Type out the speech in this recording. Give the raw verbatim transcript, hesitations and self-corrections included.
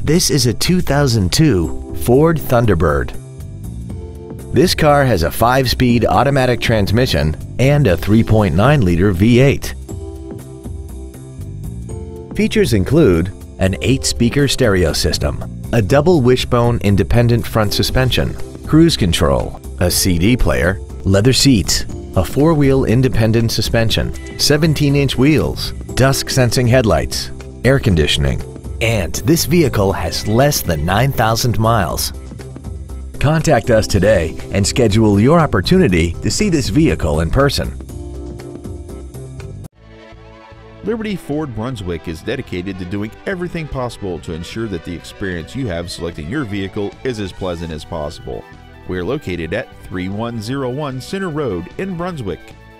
This is a two thousand two Ford Thunderbird. This car has a five-speed automatic transmission and a three point nine liter V eight. Features include an eight-speaker stereo system, a double wishbone independent front suspension, cruise control, a C D player, leather seats, a four-wheel independent suspension, seventeen inch wheels, dusk-sensing headlights, air conditioning, and this vehicle has less than nine thousand miles. Contact us today and schedule your opportunity to see this vehicle in person. Liberty Ford Brunswick is dedicated to doing everything possible to ensure that the experience you have selecting your vehicle is as pleasant as possible. We are located at three one zero one Center Road in Brunswick.